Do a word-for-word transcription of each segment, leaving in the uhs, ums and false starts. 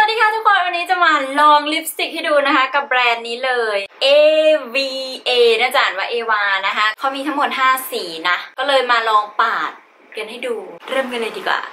วัสดีค่ะทุกคนวันนี้จะมาลองลิปสติกให้ดูนะคะกับแบรนด์นี้เลย เอ วี เอ น่าจะอ่านว่าเอวานะคะเขามีทั้งหมดห้าสีนะก็เลยมาลองปาดกันให้ดูเริ่มกันเลยดีกว่า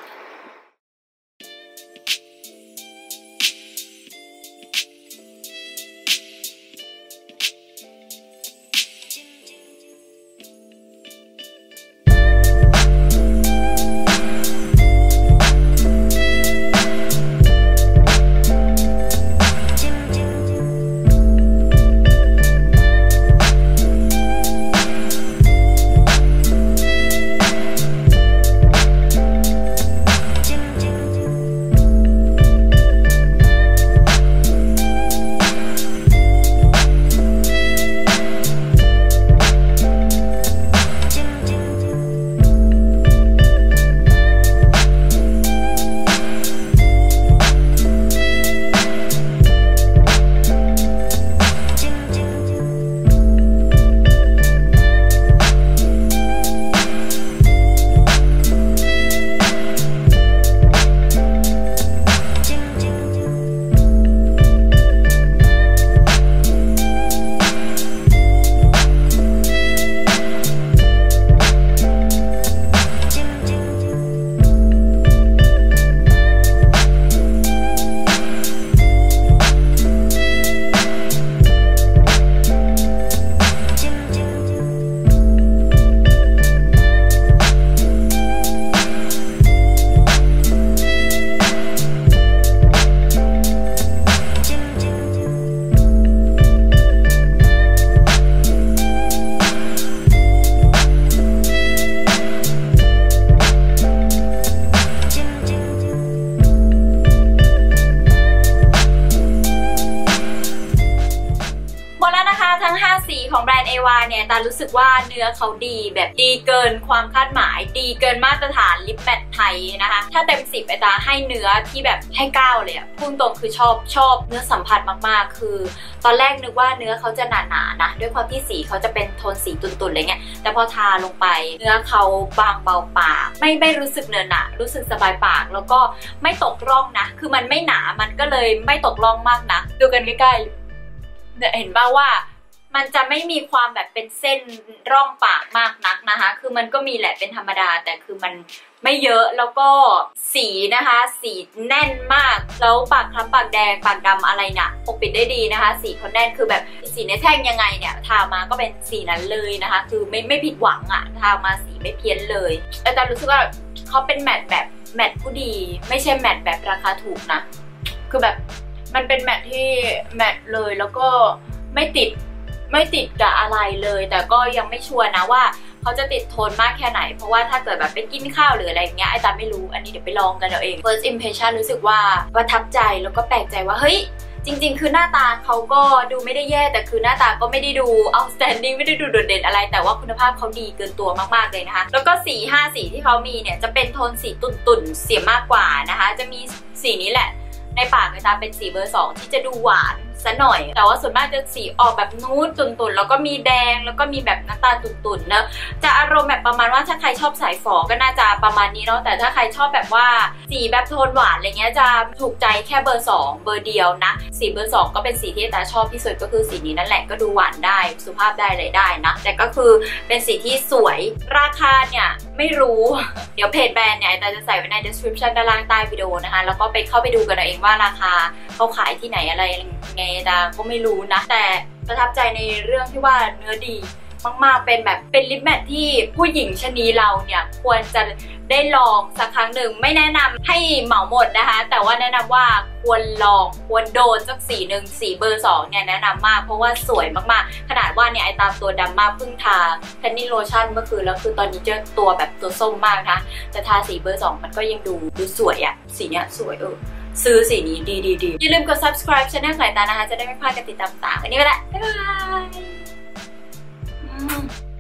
ทั้งห้าสีของแบรนด์เอวาเนี่ยตารู้สึกว่าเนื้อเขาดีแบบดีเกินความคาดหมายดีเกินมาตรฐานลิปแมทไทยนะคะถ้าเต็มสิบไอตาให้เนื้อที่แบบให้เก้าเลยอะพุ่งตรงคือชอบชอบเนื้อสัมผัสมากๆคือตอนแรกนึกว่าเนื้อเขาจะหนาๆนะด้วยความที่สีเขาจะเป็นโทนสีตุ่นๆอะไรเงี้ยแต่พอทาลงไปเนื้อเขาบางเบาปากไม่ไม่รู้สึกเนื้อหนารู้สึกสบายปากแล้วก็ไม่ตกร่องนะคือมันไม่หนามันก็เลยไม่ตกร่องมากนะดูกันใกล้ๆเนี่ยเห็นป่าวว่ามันจะไม่มีความแบบเป็นเส้นร่องปากมากนักนะคะคือมันก็มีแหละเป็นธรรมดาแต่คือมันไม่เยอะแล้วก็สีนะคะสีแน่นมากแล้วปากคล้ำปากแดงปากดำอะไรเนี่ยปกปิดได้ดีนะคะสีเขาแน่นคือแบบสีในแท่งยังไงเนี่ยทามาก็เป็นสีนั้นเลยนะคะคือไม่ไม่ผิดหวังอะทามาสีไม่เพี้ยนเลยแต่รู้สึกว่าเขาเป็นแมทแบบแมทผู้ดีไม่ใช่แมทแบบราคาถูกนะคือแบบมันเป็นแมทที่แมทเลยแล้วก็ไม่ติดไม่ติดกับอะไรเลยแต่ก็ยังไม่ชัวร์นะว่าเขาจะติดทนมากแค่ไหนเพราะว่าถ้าเกิดแบบไปกินข้าวหรืออะไรอย่างเงี้ยไอ้ตาไม่รู้อันนี้เดี๋ยวไปลองกันเอาเอง first impression รู้สึกว่าประทับใจแล้วก็แปลกใจว่าเฮ้ยจริงๆคือหน้าตาเขาก็ดูไม่ได้แย่แต่คือหน้าตาก็ไม่ได้ดู outstanding ไม่ได้ดูโดดเด่นอะไรแต่ว่าคุณภาพเขาดีเกินตัวมากๆเลยนะคะแล้วก็สีห้าสีที่เขามีเนี่ยจะเป็นโทนสีตุ่นๆเสียมากกว่านะคะจะมีสีนี้แหละในปากไอ้ตาเป็นสีเบอร์สองที่จะดูหวานซะหน่อยแต่ว่าส่วนมากจะสีออกแบบนูดตุ่นๆแล้วก็มีแดงแล้วก็มีแบบน้ำตาลตุ่นๆเนอะจะอารมณ์แบบประมาณว่าถ้าใครชอบสายฝอก็น่าจะประมาณนี้เนาะแต่ถ้าใครชอบแบบว่าสีแบบโทนหวานอะไรเงี้ยจะถูกใจแค่เบอร์สองเบอร์เดียวนะสีเบอร์สองก็เป็นสีที่ตาชอบที่สุดก็คือสีนี้นั่นแหละก็ดูหวานได้สุภาพได้เลยได้นะแต่ก็คือเป็นสีที่สวยราคาเนี่ยไม่รู้เดี๋ยวเพจแบรนด์เนี่ยตาจะใส่ไว้ใน description ด้านล่างใต้วิดีโอนะคะแล้วก็ไปเข้าไปดูกันเอาเองว่าราคาเขาขายที่ไหนอะไรไงตาก็ไม่รู้นะแต่ประทับใจในเรื่องที่ว่าเนื้อดีมากๆเป็นแบบเป็นลิปแมทที่ผู้หญิงชนีเราเนี่ยควรจะได้ลองสักครั้งหนึ่งไม่แนะนำให้เหมาหมดนะคะแต่ว่าแนะนำว่าควรลองควรโดนสักสีหนึ่งสีเบอร์สองเนี่ยแนะนำมากเพราะว่าสวยมากๆขนาดว่าเนี่ยไอตามตัวดำมากเพิ่งทาแพนนี่โลชั่นเมื่อคืนแล้วคือตอนนี้เจอตัวแบบตัวส้มมากนะแต่ทาสีเบอร์สองมันก็ยังดูดูสวยอะสีเนี้ยสวยเออซื้อสีนี้ดีดีดีอย่าลืมกด subscribe ช่องสายตานะคะจะได้ไม่พลาดการติดตามต่างๆวันนี้ก็ได้บ๊ายบาย